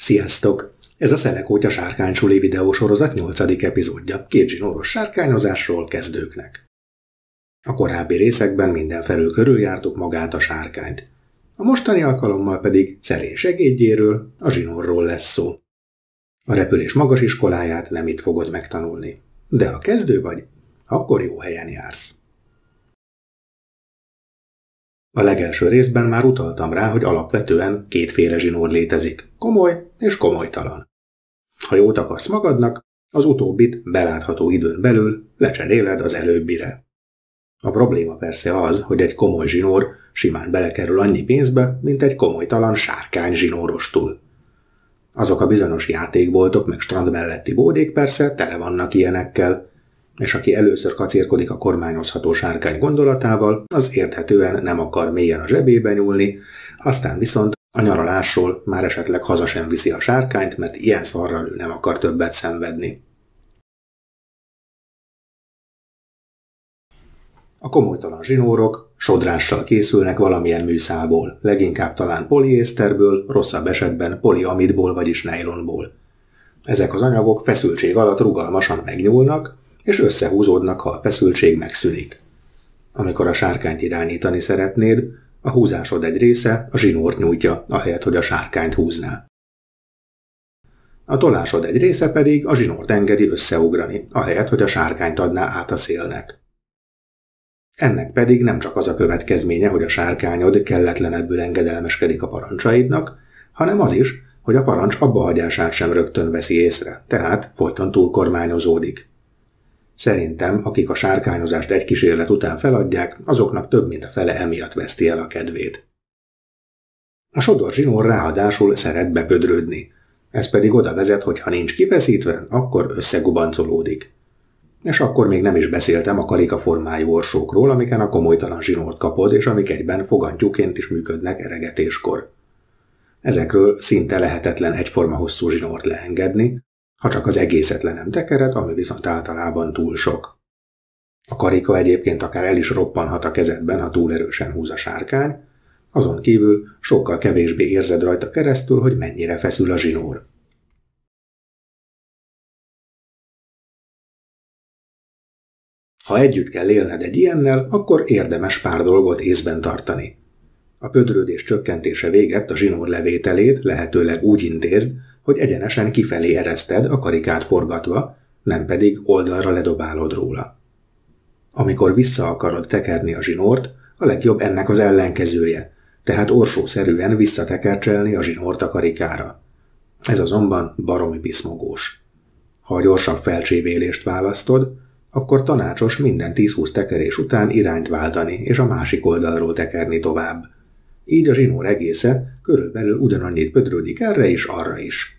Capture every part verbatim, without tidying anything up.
Sziasztok! Ez a Szelekótya sárkánysuli videósorozat nyolcadik epizódja, két zsinóros sárkányozásról kezdőknek. A korábbi részekben mindenfelül körüljártuk magát a sárkányt. A mostani alkalommal pedig szerény segédjéről, a zsinórról lesz szó. A repülés magas iskoláját nem itt fogod megtanulni. De ha kezdő vagy, akkor jó helyen jársz. A legelső részben már utaltam rá, hogy alapvetően kétféle zsinór létezik, komoly és komolytalan. Ha jót akarsz magadnak, az utóbbit belátható időn belül lecseréled az előbbire. A probléma persze az, hogy egy komoly zsinór simán belekerül annyi pénzbe, mint egy komolytalan sárkány zsinórostul. Azok a bizonyos játékboltok meg strand melletti bódék persze tele vannak ilyenekkel, és aki először kacérkodik a kormányozható sárkány gondolatával, az érthetően nem akar mélyen a zsebébe nyúlni, aztán viszont a nyaralásról már esetleg haza sem viszi a sárkányt, mert ilyen szarral ő nem akar többet szenvedni. A komolytalan zsinórok sodrással készülnek valamilyen műszálból, leginkább talán poliészterből, rosszabb esetben poliamidból vagyis nejlonból. Ezek az anyagok feszültség alatt rugalmasan megnyúlnak, és összehúzódnak, ha a feszültség megszűnik. Amikor a sárkányt irányítani szeretnéd, a húzásod egy része a zsinórt nyújtja, ahelyett, hogy a sárkányt húzná. A tolásod egy része pedig a zsinórt engedi összeugrani, ahelyett, hogy a sárkányt adná át a szélnek. Ennek pedig nem csak az a következménye, hogy a sárkányod kelletlenebbül engedelmeskedik a parancsaidnak, hanem az is, hogy a parancs abbahagyását sem rögtön veszi észre, tehát folyton túlkormányozódik. Szerintem, akik a sárkányozást egy kísérlet után feladják, azoknak több mint a fele emiatt veszti el a kedvét. A sodor zsinór ráadásul szeret bepödrődni, ez pedig oda vezet, hogy ha nincs kifeszítve, akkor összegubancolódik. És akkor még nem is beszéltem a karikaformájú orsókról, amiken a komolytalan zsinórt kapod, és amik egyben fogantyúként is működnek eregetéskor. Ezekről szinte lehetetlen egyforma hosszú zsinórt leengedni, ha csak az egészet le nem tekered, ami viszont általában túl sok. A karika egyébként akár el is roppanhat a kezedben, ha túl erősen húz a sárkány, azon kívül sokkal kevésbé érzed rajta keresztül, hogy mennyire feszül a zsinór. Ha együtt kell élned egy ilyennel, akkor érdemes pár dolgot észben tartani. A pödrődés csökkentése végett a zsinór levételét lehetőleg úgy intézd, hogy egyenesen kifelé ereszted a karikát forgatva, nem pedig oldalra ledobálod róla. Amikor vissza akarod tekerni a zsinórt, a legjobb ennek az ellenkezője, tehát orsószerűen visszatekercselni a zsinórt a karikára. Ez azonban baromi piszmogós. Ha a gyorsabb felcsévélést választod, akkor tanácsos minden tíz-húsz tekerés után irányt váltani és a másik oldalról tekerni tovább. Így a zsinór egésze körülbelül ugyanannyit pödrődik erre és arra is.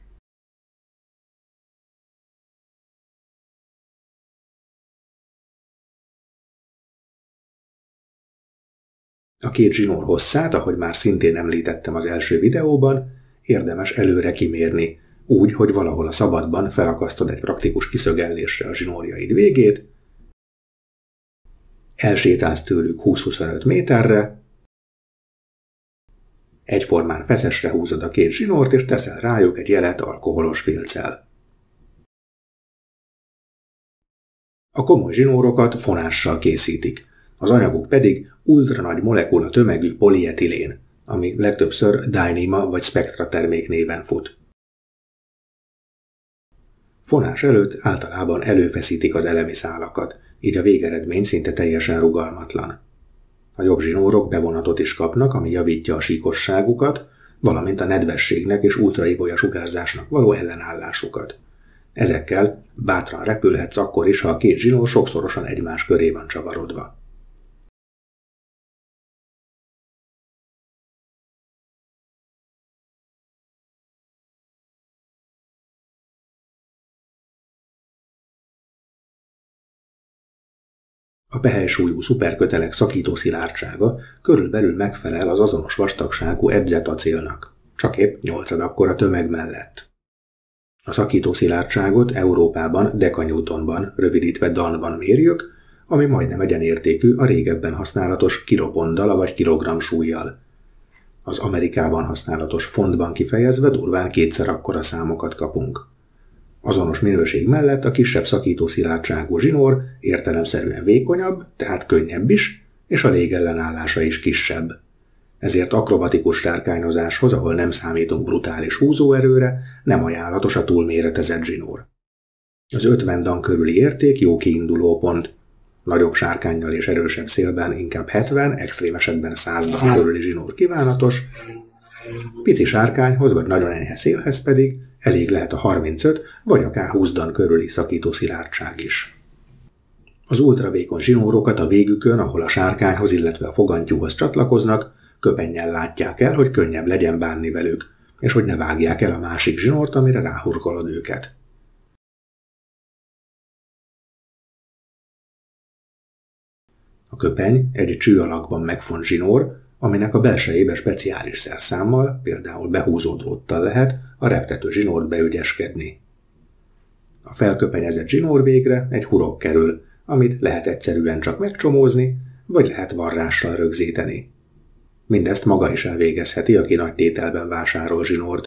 A két zsinór hosszát, ahogy már szintén említettem az első videóban, érdemes előre kimérni, úgy, hogy valahol a szabadban felakasztod egy praktikus kiszögellésre a zsinórjaid végét, elsétálsz tőlük húsz-huszonöt méterre, egyformán feszesre húzod a két zsinórt, és teszel rájuk egy jelet alkoholos filccel. A komoly zsinórokat fonással készítik, az anyaguk pedig ultranagy molekula tömegű polietilén, ami legtöbbször Dyneema vagy Spectra termék néven fut. Fonás előtt általában előfeszítik az elemi szálakat, így a végeredmény szinte teljesen rugalmatlan. A jobb zsinórok bevonatot is kapnak, ami javítja a síkosságukat, valamint a nedvességnek és ultraibolya sugárzásnak való ellenállásukat. Ezekkel bátran repülhetsz akkor is, ha a két zsinór sokszorosan egymás köré van csavarodva. A pehely-súlyú szuperkötelek szakító szilárdsága körülbelül megfelel az azonos vastagságú edzett acélnak, csak épp nyolcad akkora tömeg mellett. A szakító szilárdságot Európában dekanewtonban, rövidítve danban mérjük, ami majdnem egyenértékű a régebben használatos kiloponddal vagy kilogramm súllyal. Az Amerikában használatos fontban kifejezve durván kétszer akkora számokat kapunk. Azonos minőség mellett a kisebb szakító szilárdságú zsinór értelemszerűen vékonyabb, tehát könnyebb is, és a légellenállása is kisebb. Ezért akrobatikus sárkányozáshoz, ahol nem számítunk brutális húzóerőre, nem ajánlatos a túlméretezett zsinór. Az ötven dan körüli érték jó kiinduló pont. Nagyobb sárkánnyal és erősebb szélben inkább hetven, extrém esetben száz dan körüli zsinór kívánatos, pici sárkányhoz vagy nagyon enyhe szélhez pedig elég lehet a harmincöt vagy akár húsz dan körüli szakító szilárdság is. Az ultravékony zsinórokat a végükön, ahol a sárkányhoz, illetve a fogantyúhoz csatlakoznak, köpennyel látják el, hogy könnyebb legyen bánni velük, és hogy ne vágják el a másik zsinort, amire ráhurkolod őket. A köpeny egy cső alakban megfont zsinór, aminek a belsejébe speciális szerszámmal, például behúzó dróttal lehet a reptető zsinórt beügyeskedni. A felköpenyezett zsinór végre egy hurok kerül, amit lehet egyszerűen csak megcsomózni, vagy lehet varrással rögzíteni. Mindezt maga is elvégezheti, aki nagy tételben vásárol zsinórt.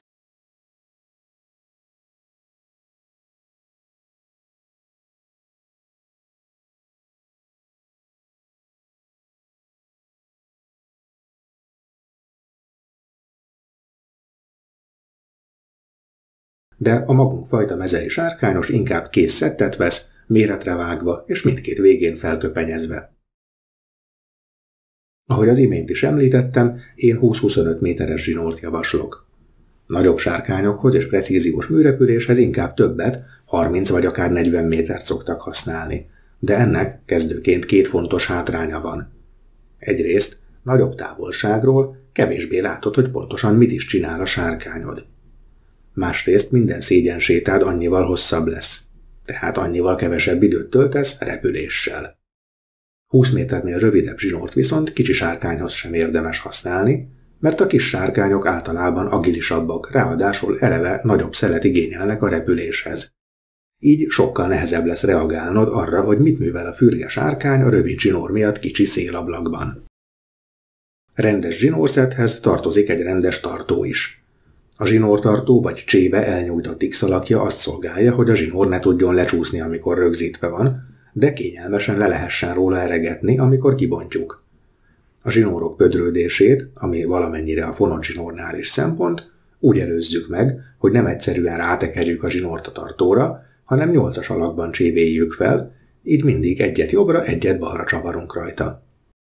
De a magunk fajta mezei sárkányos inkább kész szettet vesz, méretre vágva és mindkét végén felköpenyezve. Ahogy az imént is említettem, én húsz-huszonöt méteres zsinórt javaslok. Nagyobb sárkányokhoz és precíziós műrepüléshez inkább többet, harminc vagy akár negyven métert szoktak használni, de ennek kezdőként két fontos hátránya van. Egyrészt nagyobb távolságról kevésbé látod, hogy pontosan mit is csinál a sárkányod. Másrészt minden szégyensétád annyival hosszabb lesz, tehát annyival kevesebb időt töltesz repüléssel. húsz méternél rövidebb zsinórt viszont kicsi sárkányhoz sem érdemes használni, mert a kis sárkányok általában agilisabbak, ráadásul eleve nagyobb szelet igényelnek a repüléshez. Így sokkal nehezebb lesz reagálnod arra, hogy mit művel a fürge sárkány a rövid zsinór miatt kicsi szélablakban. Rendes zsinórszethez tartozik egy rendes tartó is. A zsinórtartó vagy cséve elnyújtott X-alakja azt szolgálja, hogy a zsinór ne tudjon lecsúszni, amikor rögzítve van, de kényelmesen le lehessen róla eregetni, amikor kibontjuk. A zsinórok pödrődését, ami valamennyire a fonott zsinórnál is szempont, úgy előzzük meg, hogy nem egyszerűen rátekerjük a zsinórt a tartóra, hanem nyolcas alakban csévéljük fel, így mindig egyet jobbra, egyet balra csavarunk rajta.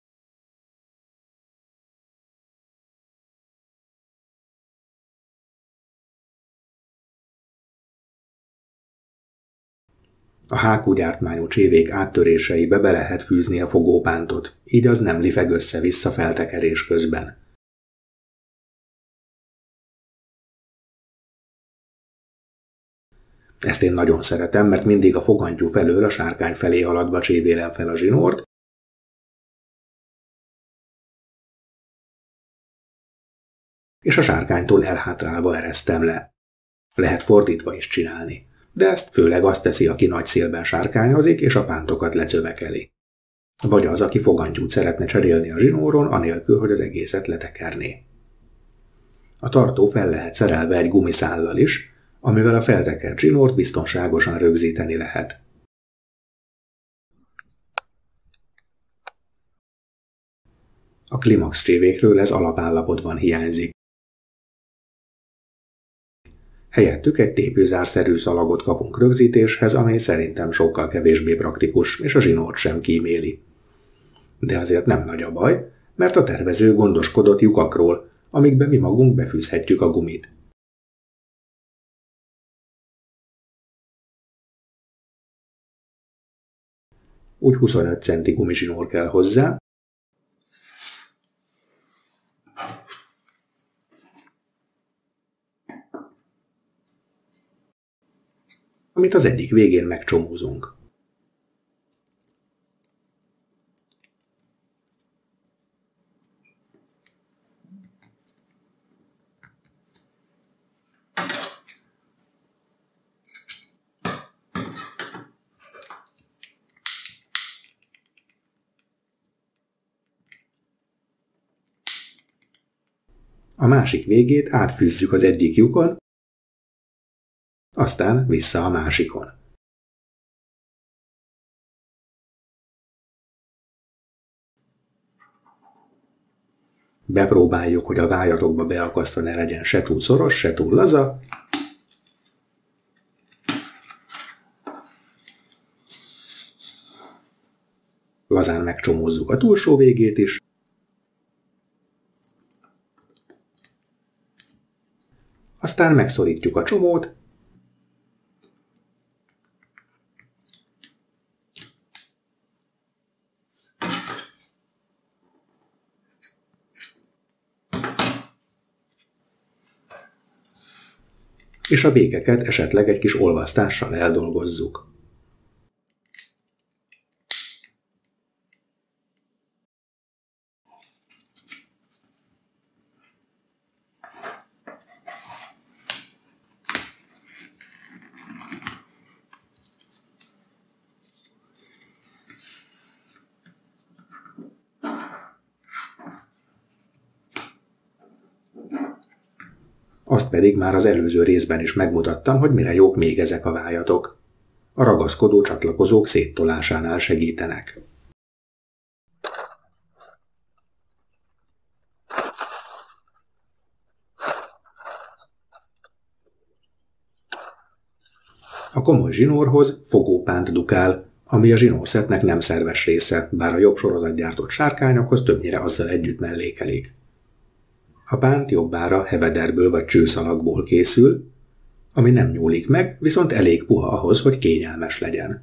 A hákúgyártmányú csévék áttöréseibe be lehet fűzni a fogópántot, így az nem lifeg össze-vissza feltekerés közben. Ezt én nagyon szeretem, mert mindig a fogantyú felől a sárkány felé haladva csévélem fel a zsinórt, és a sárkánytól elhátrálva eresztem le. Lehet fordítva is csinálni, de ezt főleg azt teszi, aki nagy szélben sárkányozik és a pántokat lecövekeli. Vagy az, aki fogantyút szeretne cserélni a zsinóron, anélkül, hogy az egészet letekerné. A tartó fel lehet szerelve egy gumiszállal is, amivel a feltekert zsinórt biztonságosan rögzíteni lehet. A Climax csévékről ez alapállapotban hiányzik. Helyettük egy tépőzárszerű szalagot kapunk rögzítéshez, ami szerintem sokkal kevésbé praktikus, és a zsinórt sem kíméli. De azért nem nagy a baj, mert a tervező gondoskodott lyukakról, amikbe mi magunk befűzhetjük a gumit. Úgy huszonöt centi gumizsinór kell hozzá, amit az egyik végén megcsomózunk. A másik végét átfűzzük az egyik lyukon, aztán vissza a másikon. Bepróbáljuk, hogy a vájatokba beakasztva ne legyen se túl szoros, se túl laza. Lazán megcsomózzuk a túlsó végét is. Aztán megszorítjuk a csomót, és a békeket esetleg egy kis olvasztással eldolgozzuk. Azt pedig már az előző részben is megmutattam, hogy mire jók még ezek a vájatok. A ragaszkodó csatlakozók széttolásánál segítenek. A komoly zsinórhoz fogópánt dukál, ami a zsinórszetnek nem szerves része, bár a jobb sorozatgyártott sárkányokhoz többnyire azzal együtt mellékelik. A pánt jobbára hevederből vagy csőszalagból készül, ami nem nyúlik meg, viszont elég puha ahhoz, hogy kényelmes legyen.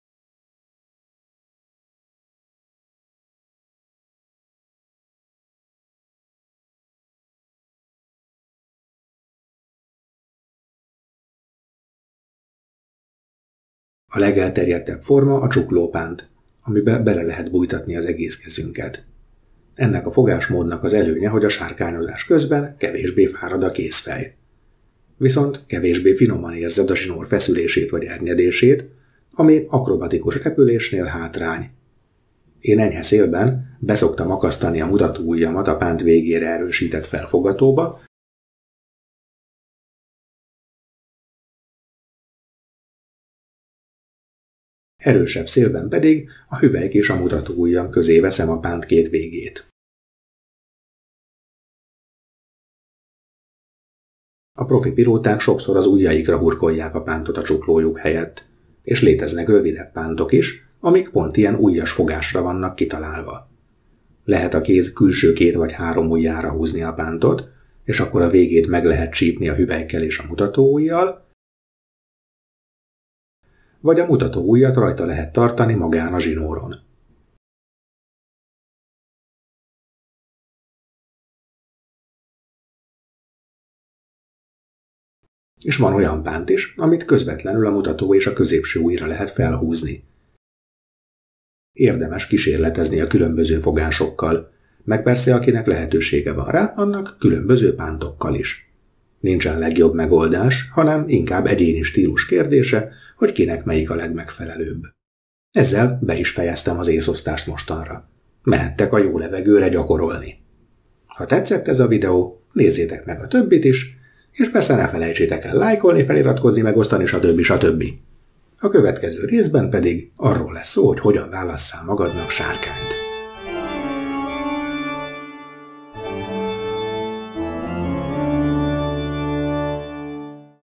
A legelterjedtebb forma a csuklópánt, amibe bele lehet bújtatni az egész kezünket. Ennek a fogásmódnak az előnye, hogy a sárkányozás közben kevésbé fárad a kézfej. Viszont kevésbé finoman érzed a zsinór feszülését vagy ernyedését, ami akrobatikus repülésnél hátrány. Én enyhe szélben beszoktam akasztani a mutatóujjamat a pánt végére erősített felfogatóba, erősebb szélben pedig a hüvelyk és a mutatóujjam közé veszem a pánt két végét. A profi pilóták sokszor az ujjaikra hurkolják a pántot a csuklójuk helyett, és léteznek rövidebb pántok is, amik pont ilyen ujjas fogásra vannak kitalálva. Lehet a kéz külső két vagy három ujjára húzni a pántot, és akkor a végét meg lehet csípni a hüvelykkel és a mutatóujjal, vagy a mutatóujjat rajta lehet tartani magán a zsinóron. És van olyan pánt is, amit közvetlenül a mutató és a középső ujjra lehet felhúzni. Érdemes kísérletezni a különböző fogásokkal, meg persze akinek lehetősége van rá, annak különböző pántokkal is. Nincsen legjobb megoldás, hanem inkább egyéni stílus kérdése, hogy kinek melyik a legmegfelelőbb. Ezzel be is fejeztem az észosztást mostanra. Mehettek a jó levegőre gyakorolni. Ha tetszett ez a videó, nézzétek meg a többit is, és persze ne felejtsétek el lájkolni, feliratkozni, megosztani, stb. stb. A következő részben pedig arról lesz szó, hogy hogyan válasszál magadnak sárkányt.